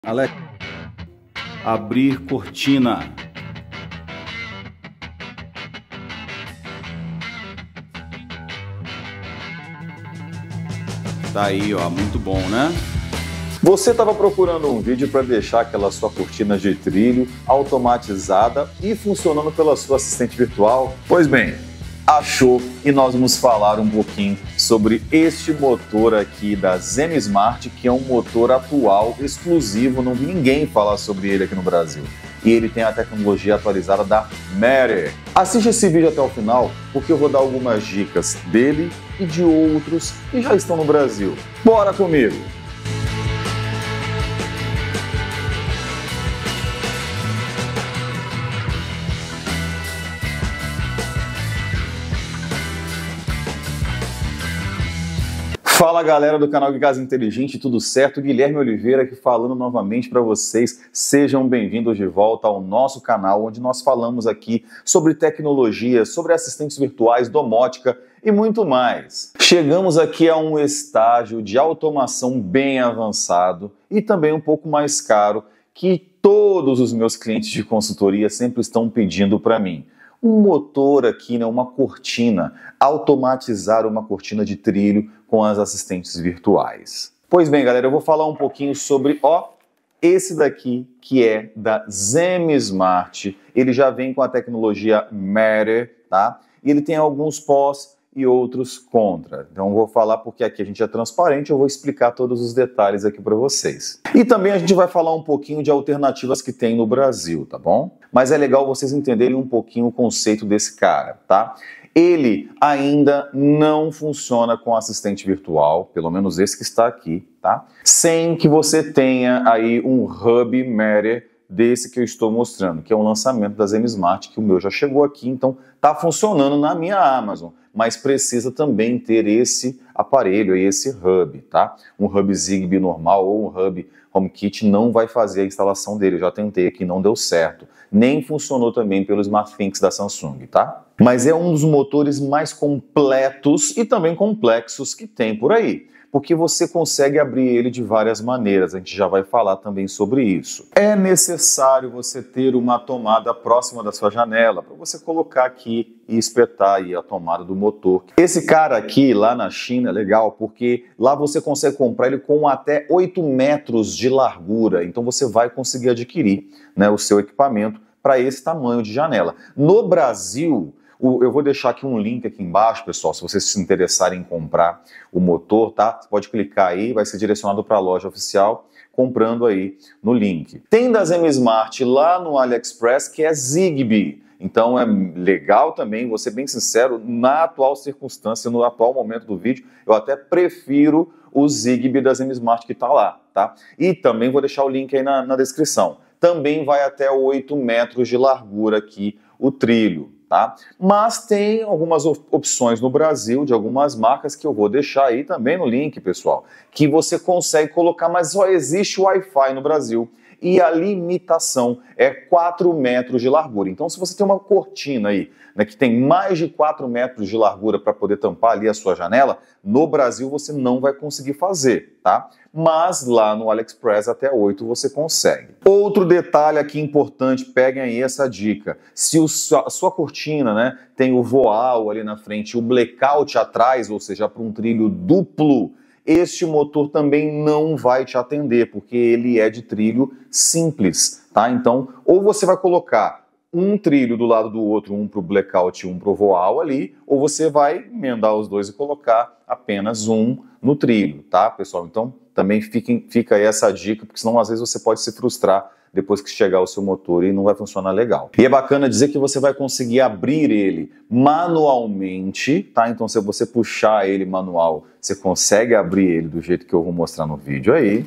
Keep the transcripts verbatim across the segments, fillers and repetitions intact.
Alex, abrir cortina. Tá aí, ó, muito bom, né? Você estava procurando um vídeo para deixar aquela sua cortina de trilho automatizada e funcionando pela sua assistente virtual? Pois bem, achou, e nós vamos falar um pouquinho sobre este motor aqui da ZenSmart, que é um motor atual, exclusivo, não vi ninguém falar sobre ele aqui no Brasil. E ele tem a tecnologia atualizada da Matter. Assiste esse vídeo até o final, porque eu vou dar algumas dicas dele e de outros que já estão no Brasil. Bora comigo! Fala galera do canal de Casa Inteligente, tudo certo? Guilherme Oliveira aqui falando novamente para vocês. Sejam bem-vindos de volta ao nosso canal, onde nós falamos aqui sobre tecnologia, sobre assistentes virtuais, domótica e muito mais. Chegamos aqui a um estágio de automação bem avançado e também um pouco mais caro, que todos os meus clientes de consultoria sempre estão pedindo para mim. Um motor aqui, né, uma cortina, automatizar uma cortina de trilho com as assistentes virtuais. Pois bem, galera, eu vou falar um pouquinho sobre, ó, esse daqui que é da ZenSmart. Ele já vem com a tecnologia Matter, tá? E ele tem alguns pós e outros contra. Então eu vou falar porque aqui a gente é transparente, eu vou explicar todos os detalhes aqui para vocês. E também a gente vai falar um pouquinho de alternativas que tem no Brasil, tá bom? Mas é legal vocês entenderem um pouquinho o conceito desse cara, tá? Ele ainda não funciona com assistente virtual, pelo menos esse que está aqui, tá? Sem que você tenha aí um hub Matter desse que eu estou mostrando, que é um lançamento da ZenSmart, que o meu já chegou aqui, então tá funcionando na minha Amazon, mas precisa também ter esse aparelho, esse hub, tá? Um hub Zigbee normal ou um hub HomeKit não vai fazer a instalação dele, eu já tentei aqui, não deu certo. Nem funcionou também pelo SmartThings da Samsung, tá? Mas é um dos motores mais completos e também complexos que tem por aí, porque você consegue abrir ele de várias maneiras, a gente já vai falar também sobre isso. É necessário você ter uma tomada próxima da sua janela, para você colocar aqui e espetar aí a tomada do motor. Esse cara aqui, lá na China, é legal, porque lá você consegue comprar ele com até oito metros de largura, então você vai conseguir adquirir, né, o seu equipamento para esse tamanho de janela. No Brasil, eu vou deixar aqui um link aqui embaixo, pessoal, se vocês se interessarem em comprar o motor, tá? Você pode clicar aí, vai ser direcionado para a loja oficial, comprando aí no link. Tem da ZenSmart lá no AliExpress, que é Zigbee. Então é legal também, vou ser bem sincero, na atual circunstância, no atual momento do vídeo, eu até prefiro o Zigbee da ZenSmart que está lá, tá? E também vou deixar o link aí na, na descrição. Também vai até oito metros de largura aqui o trilho. Tá? Mas tem algumas opções no Brasil, de algumas marcas, que eu vou deixar aí também no link, pessoal, que você consegue colocar, mas só existe Wi-Fi no Brasil. E a limitação é quatro metros de largura. Então, se você tem uma cortina aí, né, que tem mais de quatro metros de largura para poder tampar ali a sua janela, no Brasil você não vai conseguir fazer, tá? Mas lá no AliExpress até oito você consegue. Outro detalhe aqui importante, peguem aí essa dica. Se o, a sua cortina, né, tem o voal ali na frente, o blackout atrás, ou seja, para um trilho duplo, este motor também não vai te atender, porque ele é de trilho simples, tá? Então, ou você vai colocar um trilho do lado do outro, um para o blackout e um para o voal ali, ou você vai emendar os dois e colocar apenas um no trilho, tá, pessoal? Então, também fiquem, fica aí essa dica, porque senão às vezes você pode se frustrar depois que chegar o seu motor e não vai funcionar legal. E é bacana dizer que você vai conseguir abrir ele manualmente, tá? Então se você puxar ele manual, você consegue abrir ele do jeito que eu vou mostrar no vídeo aí.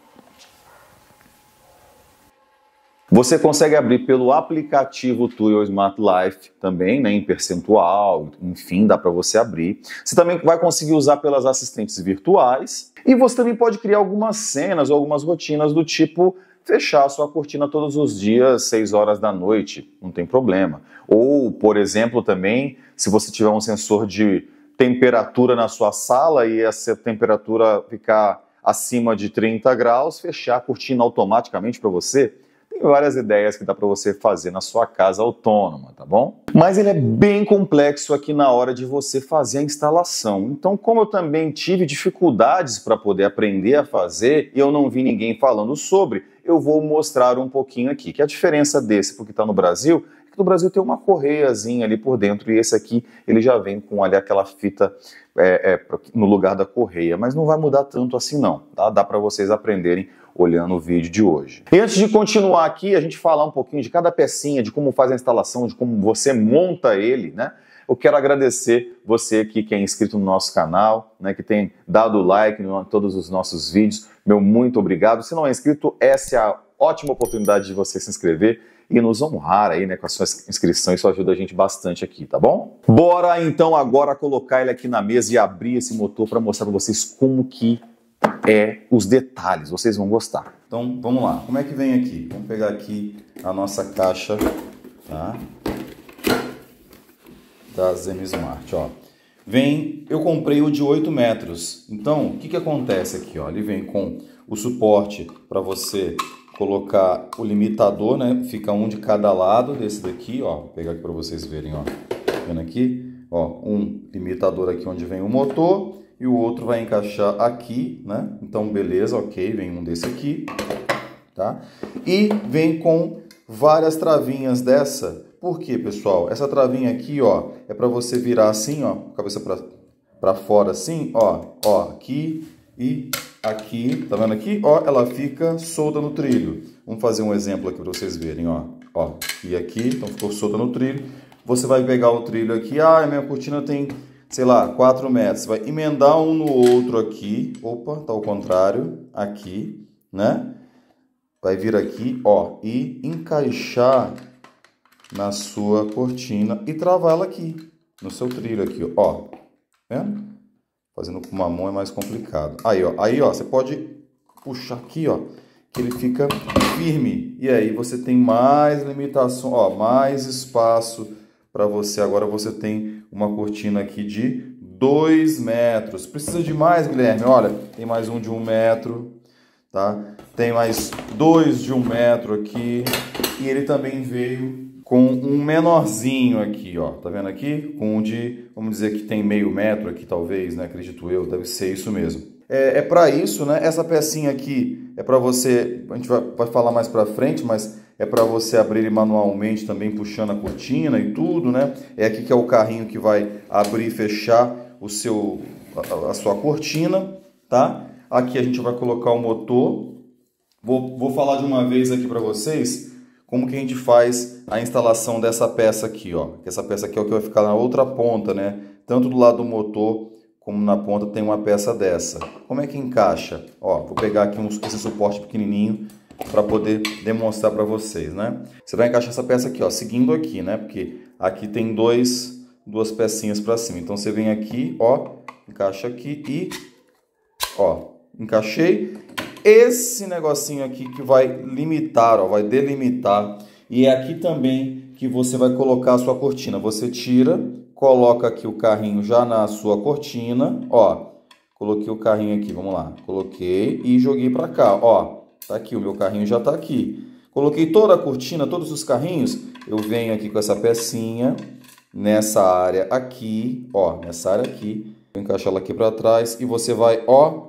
Você consegue abrir pelo aplicativo Tuyo Smart Life também, né, em percentual, enfim, dá para você abrir. Você também vai conseguir usar pelas assistentes virtuais e você também pode criar algumas cenas ou algumas rotinas do tipo fechar a sua cortina todos os dias, seis horas da noite, não tem problema. Ou, por exemplo, também, se você tiver um sensor de temperatura na sua sala e essa temperatura ficar acima de trinta graus, fechar a cortina automaticamente para você. Tem várias ideias que dá para você fazer na sua casa autônoma, tá bom? Mas ele é bem complexo aqui na hora de você fazer a instalação. Então, como eu também tive dificuldades para poder aprender a fazer e eu não vi ninguém falando sobre, eu vou mostrar um pouquinho aqui. Que a diferença desse, porque está no Brasil, é que no Brasil tem uma correiazinha ali por dentro e esse aqui ele já vem com ali aquela fita é, é, no lugar da correia. Mas não vai mudar tanto assim não, tá? Dá para vocês aprenderem olhando o vídeo de hoje. E antes de continuar aqui, a gente falar um pouquinho de cada pecinha, de como faz a instalação, de como você monta ele, né? Eu quero agradecer você aqui que é inscrito no nosso canal, né, que tem dado like em todos os nossos vídeos. Meu muito obrigado. Se não é inscrito, essa é a ótima oportunidade de você se inscrever e nos honrar aí, né, com a sua inscrição. Isso ajuda a gente bastante aqui, tá bom? Bora então agora colocar ele aqui na mesa e abrir esse motor para mostrar para vocês como que é os detalhes, vocês vão gostar. Então, vamos lá. Como é que vem aqui? Vamos pegar aqui a nossa caixa, tá? Da Zemismart, ó. Vem, eu comprei o de oito metros. Então, o que que acontece aqui, ó? Ele vem com o suporte para você colocar o limitador, né? Fica um de cada lado desse daqui, ó. Vou pegar aqui para vocês verem, ó. Vendo aqui? Ó, um limitador aqui onde vem o motor e o outro vai encaixar aqui, né? Então, beleza, ok, vem um desse aqui, tá? E vem com várias travinhas dessa. Por quê, pessoal? Essa travinha aqui, ó, é para você virar assim, ó, cabeça para para fora assim, ó, ó, aqui e aqui, tá vendo aqui? Ó, ela fica solta no trilho. Vamos fazer um exemplo aqui para vocês verem, ó, ó, e aqui, então ficou solta no trilho. Você vai pegar o trilho aqui, ah, a minha cortina tem, sei lá, quatro metros. Você vai emendar um no outro aqui. Opa, tá ao contrário. Aqui, né? Vai vir aqui, ó, e encaixar na sua cortina e travar ela aqui, no seu trilho aqui, ó. Vendo? Fazendo com uma mão é mais complicado. Aí, ó, aí, ó, você pode puxar aqui, ó, que ele fica firme. E aí você tem mais limitação, ó, mais espaço para você. Agora você tem uma cortina aqui de dois metros. Precisa de mais, Guilherme? Olha, tem mais um de um metro, tá? Tem mais dois de um metro aqui. E ele também veio com um menorzinho aqui, ó. Tá vendo aqui? Com um de, vamos dizer que tem meio metro aqui, talvez, né? Acredito eu, deve ser isso mesmo. É, é para isso, né? Essa pecinha aqui é para você, a gente vai, vai falar mais para frente, mas é para você abrir ele manualmente também, puxando a cortina e tudo, né? É aqui que é o carrinho que vai abrir e fechar o seu, a, a sua cortina, tá? Aqui a gente vai colocar o motor. Vou, vou falar de uma vez aqui para vocês como que a gente faz a instalação dessa peça aqui, ó. Essa peça aqui é o que vai ficar na outra ponta, né? Tanto do lado do motor como na ponta tem uma peça dessa. Como é que encaixa? Ó, vou pegar aqui um, esse suporte pequenininho para poder demonstrar para vocês, né? Você vai encaixar essa peça aqui, ó, seguindo aqui, né? Porque aqui tem dois, duas pecinhas para cima. Então você vem aqui, ó, encaixa aqui e, ó, encaixei. Esse negocinho aqui que vai limitar, ó, vai delimitar. E é aqui também que você vai colocar a sua cortina. Você tira, coloca aqui o carrinho já na sua cortina, ó. Coloquei o carrinho aqui, vamos lá. Coloquei e joguei para cá, ó. Tá aqui, o meu carrinho já tá aqui. Coloquei toda a cortina, todos os carrinhos. Eu venho aqui com essa pecinha nessa área aqui, ó, nessa área aqui. Vou encaixar ela aqui para trás e você vai, ó,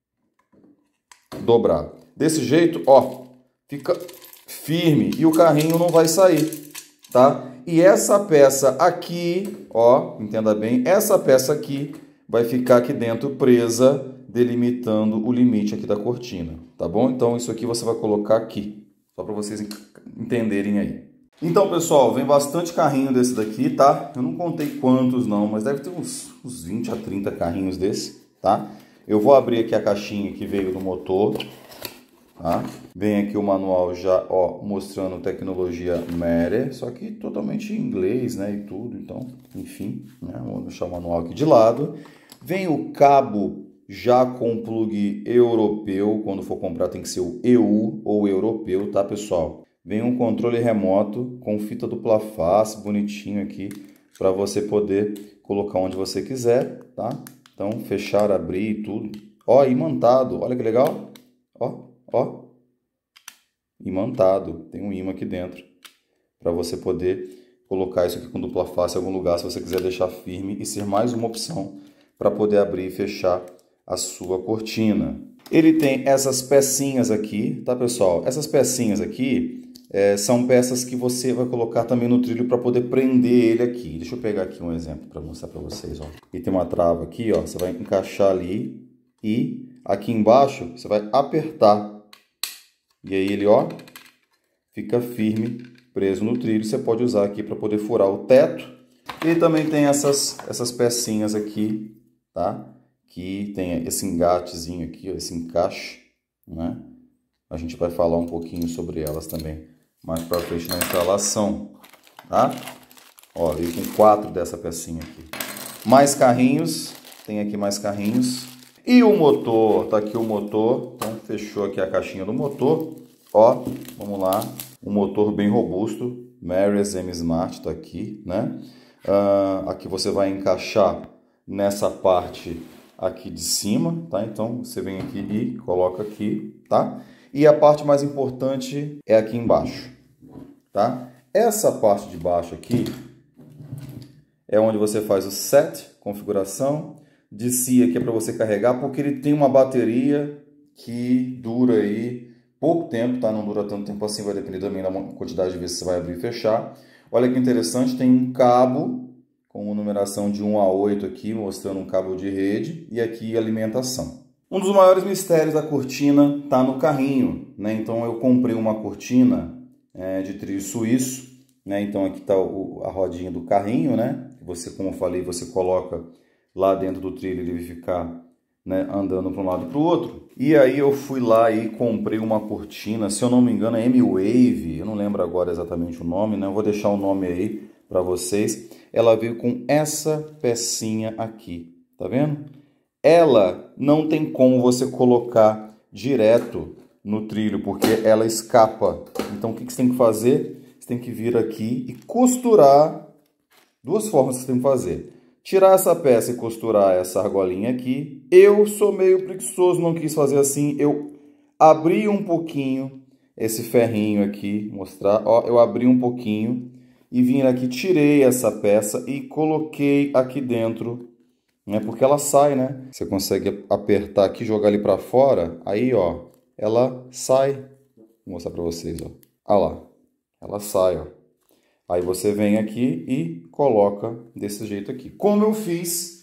dobrar. Desse jeito, ó, fica firme e o carrinho não vai sair, tá? E essa peça aqui, ó, entenda bem, essa peça aqui vai ficar aqui dentro presa, delimitando o limite aqui da cortina, tá bom? Então isso aqui você vai colocar aqui, só para vocês entenderem aí. Então, pessoal, vem bastante carrinho desse daqui, tá? Eu não contei quantos não, mas deve ter uns, uns vinte a trinta carrinhos desse, tá? Eu vou abrir aqui a caixinha que veio do motor, tá? Vem aqui o manual já, ó, mostrando tecnologia Matter, só que totalmente em inglês, né, e tudo, então, enfim, né? Vou deixar o manual aqui de lado. Vem o cabo já com plug europeu, quando for comprar tem que ser o E U ou europeu, tá, pessoal? Vem um controle remoto com fita dupla face, bonitinho aqui, para você poder colocar onde você quiser, tá? Então, fechar, abrir e tudo, ó, imantado, olha que legal, ó, ó, imantado, tem um imã aqui dentro, para você poder colocar isso aqui com dupla face em algum lugar, se você quiser deixar firme e ser mais uma opção para poder abrir e fechar a sua cortina. Ele tem essas pecinhas aqui, tá pessoal? Essas pecinhas aqui é, são peças que você vai colocar também no trilho para poder prender ele aqui. Deixa eu pegar aqui um exemplo para mostrar para vocês, ó. E tem uma trava aqui, ó, você vai encaixar ali e aqui embaixo você vai apertar. E aí ele, ó, fica firme, preso no trilho. Você pode usar aqui para poder furar o teto. E também tem essas, essas pecinhas aqui, tá? Que tem esse engatezinho aqui, ó, esse encaixe, né? A gente vai falar um pouquinho sobre elas também mais para frente na instalação, tá? Ó, veio com quatro dessa pecinha aqui. Mais carrinhos, tem aqui mais carrinhos. E o motor, tá aqui o motor, então fechou aqui a caixinha do motor. Ó, vamos lá, um motor bem robusto, Marius M Smart tá aqui, né? Uh, aqui você vai encaixar nessa parte aqui de cima, tá? Então você vem aqui e coloca aqui, tá? E a parte mais importante é aqui embaixo, tá? Essa parte de baixo aqui é onde você faz o set, configuração. De si aqui é para você carregar, porque ele tem uma bateria que dura aí pouco tempo, tá? Não dura tanto tempo assim, vai depender também da quantidade de vezes que você vai abrir e fechar. Olha que interessante, tem um cabo com numeração de um a oito aqui, mostrando um cabo de rede, e aqui alimentação. Um dos maiores mistérios da cortina está no carrinho, né? Então eu comprei uma cortina é, de trilho suíço, né? Então aqui está a rodinha do carrinho, né? Você, como eu falei, você coloca lá dentro do trilho, ele vai ficar, né, andando para um lado e para o outro. E aí eu fui lá e comprei uma cortina, se eu não me engano é M-Wave, eu não lembro agora exatamente o nome, né? Eu vou deixar o nome aí para vocês. Ela veio com essa pecinha aqui, tá vendo? Ela não tem como você colocar direto no trilho, porque ela escapa. Então o que você tem que fazer? Você tem que vir aqui e costurar. Duas formas que você tem que fazer. Tirar essa peça e costurar essa argolinha aqui. Eu sou meio preguiçoso, não quis fazer assim. Eu abri um pouquinho esse ferrinho aqui, mostrar. Ó, eu abri um pouquinho e vim aqui, tirei essa peça e coloquei aqui dentro, né? Porque ela sai, né? Você consegue apertar aqui, jogar ali para fora. Aí, ó, ela sai. Vou mostrar para vocês, ó. Olha lá, ela sai, ó. Aí você vem aqui e coloca desse jeito aqui. Como eu fiz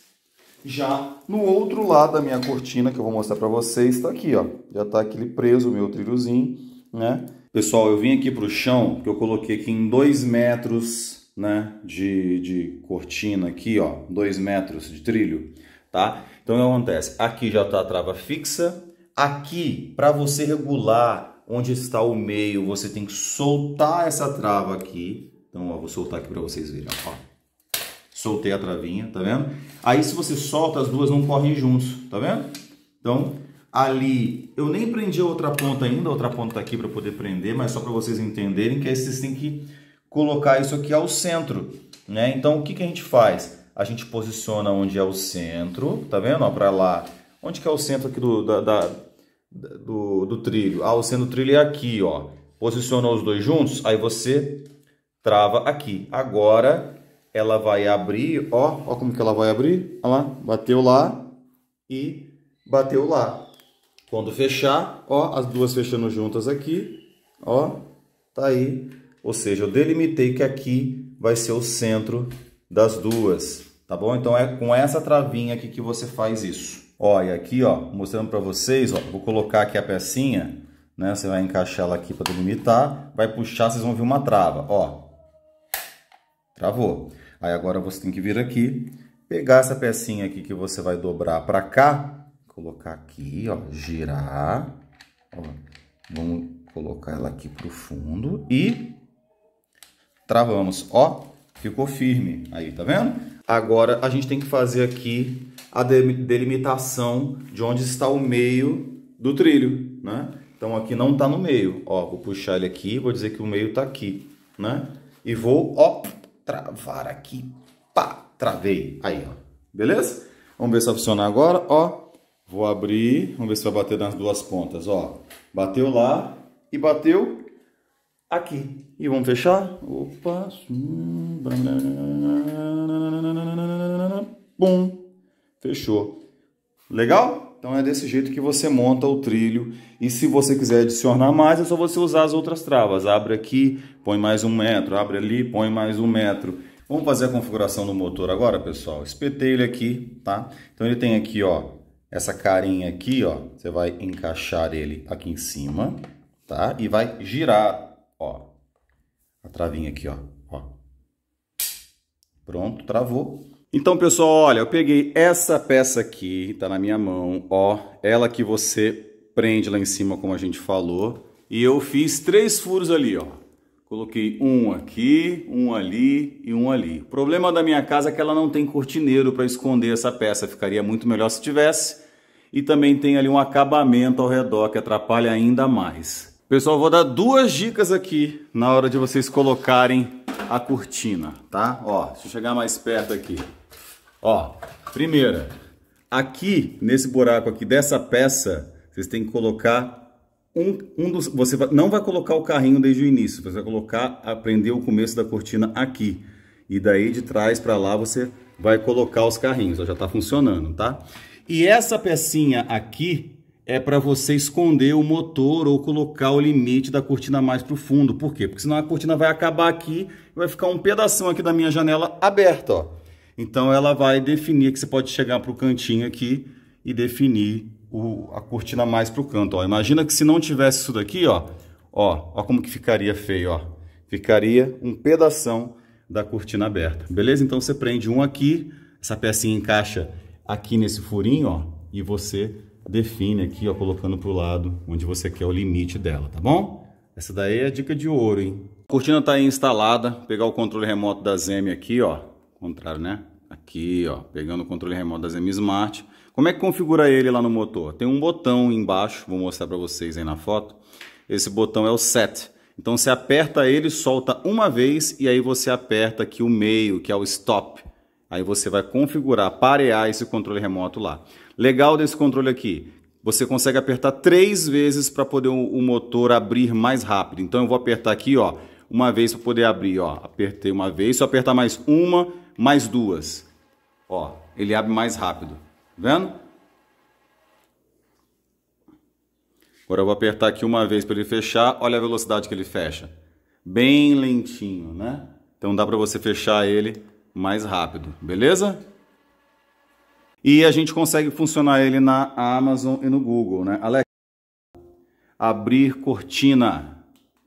já no outro lado da minha cortina, que eu vou mostrar para vocês, tá aqui, ó. Já tá aqui preso o meu trilhozinho, né? Pessoal, eu vim aqui pro chão, que eu coloquei aqui em dois metros, né, de, de cortina aqui, ó. dois metros de trilho, tá? Então, o que acontece? Aqui já tá a trava fixa. Aqui, para você regular onde está o meio, você tem que soltar essa trava aqui. Então, ó, vou soltar aqui para vocês verem, ó. Soltei a travinha, tá vendo? Aí, se você solta, as duas não correm juntos, tá vendo? Então, ali, eu nem prendi a outra ponta ainda, a outra ponta tá aqui para poder prender, mas só para vocês entenderem que aí vocês têm que colocar isso aqui ao centro, né? Então, o que que a gente faz? A gente posiciona onde é o centro, tá vendo? Ó, para lá. Onde que é o centro aqui do, da, da, do, do trilho? Ah, o centro do trilho é aqui, ó. Posiciona os dois juntos, aí você trava aqui. Agora ela vai abrir, ó, ó como que ela vai abrir. Olha lá, bateu lá e bateu lá. Quando fechar, ó, as duas fechando juntas aqui, ó, tá aí. Ou seja, eu delimitei que aqui vai ser o centro das duas, tá bom? Então é com essa travinha aqui que você faz isso. Ó, e aqui, ó, mostrando para vocês, ó, vou colocar aqui a pecinha, né? Você vai encaixar ela aqui para delimitar, vai puxar, vocês vão ver uma trava, ó. Travou. Aí agora você tem que vir aqui, pegar essa pecinha aqui que você vai dobrar para cá, colocar aqui, ó, girar, ó, vamos colocar ela aqui pro fundo e travamos, ó, ficou firme, aí, tá vendo? Agora a gente tem que fazer aqui a delimitação de onde está o meio do trilho, né? Então aqui não tá no meio, ó, vou puxar ele aqui, vou dizer que o meio tá aqui, né? E vou, ó, travar aqui, pá, travei, aí, ó, beleza? Vamos ver se vai funcionar agora, ó, Vou abrir, vamos ver se vai bater nas duas pontas, ó. Bateu lá e bateu aqui. E vamos fechar? Opa. Bum. Fechou. Legal? Então é desse jeito que você monta o trilho. E se você quiser adicionar mais, é só você usar as outras travas. Abre aqui, põe mais um metro. Abre ali, põe mais um metro. Vamos fazer a configuração do motor agora, pessoal. Espetei ele aqui, tá? Então ele tem aqui, ó, essa carinha aqui, ó. Você vai encaixar ele aqui em cima, tá? E vai girar, ó. A travinha aqui, ó. ó. Pronto, travou. Então, pessoal, olha, eu peguei essa peça aqui, tá na minha mão, ó. Ela que você prende lá em cima, como a gente falou. E eu fiz três furos ali, ó. Coloquei um aqui, um ali e um ali. O problema da minha casa é que ela não tem cortineiro para esconder essa peça. Ficaria muito melhor se tivesse. E também tem ali um acabamento ao redor que atrapalha ainda mais. Pessoal, eu vou dar duas dicas aqui na hora de vocês colocarem a cortina, tá? Ó, deixa eu chegar mais perto aqui. Ó, primeira, aqui nesse buraco aqui dessa peça, vocês têm que colocar um, um dos... Você vai, não vai colocar o carrinho desde o início, você vai colocar, prender o começo da cortina aqui. E daí de trás para lá você vai colocar os carrinhos, ó, já tá funcionando, tá? E essa pecinha aqui é para você esconder o motor ou colocar o limite da cortina mais para o fundo. Por quê? Porque senão a cortina vai acabar aqui e vai ficar um pedação aqui da minha janela aberta, ó. Então ela vai definir que você pode chegar para o cantinho aqui e definir o, a cortina mais para o canto, ó. Imagina que se não tivesse isso daqui, ó, ó, ó como que ficaria feio, ó. Ficaria um pedação da cortina aberta, beleza? Então você prende um aqui, essa pecinha encaixa aqui nesse furinho, ó, e você define aqui, ó, colocando pro lado onde você quer o limite dela, tá bom? Essa daí é a dica de ouro, hein? A cortina tá aí instalada, pegar o controle remoto da Zeme aqui, ó, contrário, né? Aqui, ó, pegando o controle remoto da Zeme Smart. Como é que configura ele lá no motor? Tem um botão embaixo, vou mostrar para vocês aí na foto. Esse botão é o Set. Então você aperta ele, solta uma vez e aí você aperta aqui o meio, que é o Stop. Aí você vai configurar, parear esse controle remoto lá. Legal desse controle aqui, você consegue apertar três vezes para poder o, o motor abrir mais rápido. Então eu vou apertar aqui, ó, uma vez para poder abrir, ó. Apertei uma vez, se eu apertar mais uma, mais duas. Ó, ele abre mais rápido. Vendo? Agora eu vou apertar aqui uma vez para ele fechar. Olha a velocidade que ele fecha. Bem lentinho, né? Então dá para você fechar ele mais rápido, beleza? E a gente consegue funcionar ele na Amazon e no Google, né? Alexa, abrir cortina.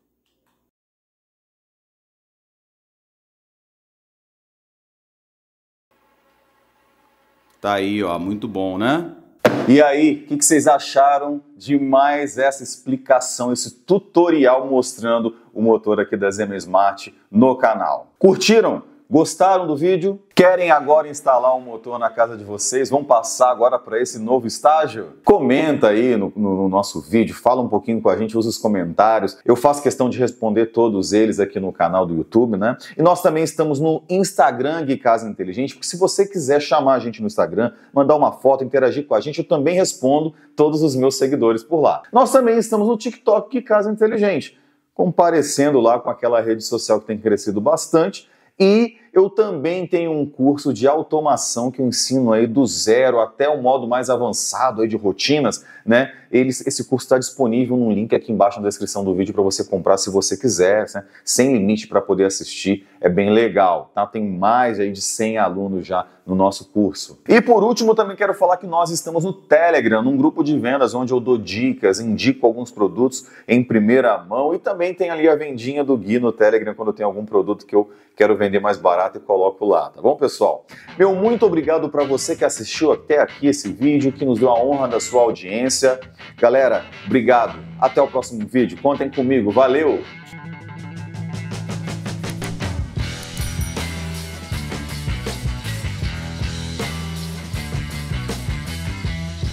Tá aí, ó, muito bom, né? E aí, o que, que vocês acharam de mais essa explicação, esse tutorial mostrando o motor aqui da Zeme Smart no canal? Curtiram? Gostaram do vídeo? Querem agora instalar um motor na casa de vocês? Vão passar agora para esse novo estágio? Comenta aí no, no, no nosso vídeo, fala um pouquinho com a gente, usa os comentários. Eu faço questão de responder todos eles aqui no canal do YouTube, né? E nós também estamos no Instagram Gui Casa Inteligente, porque se você quiser chamar a gente no Instagram, mandar uma foto, interagir com a gente, eu também respondo todos os meus seguidores por lá. Nós também estamos no TikTok Gui Casa Inteligente, comparecendo lá com aquela rede social que tem crescido bastante. E eu também tenho um curso de automação que eu ensino aí do zero até o modo mais avançado aí de rotinas, né? Eles, esse curso está disponível num link aqui embaixo na descrição do vídeo para você comprar se você quiser, né? Sem limite para poder assistir, é bem legal, tá? Tem mais aí de cem alunos já no nosso curso. E por último, também quero falar que nós estamos no Telegram, num grupo de vendas onde eu dou dicas, indico alguns produtos em primeira mão e também tem ali a vendinha do Gui no Telegram quando tem algum produto que eu quero vender mais barato e coloco lá, tá bom, pessoal? Meu muito obrigado para você que assistiu até aqui esse vídeo, que nos deu a honra da sua audiência. Galera, obrigado. Até o próximo vídeo. Contem comigo. Valeu!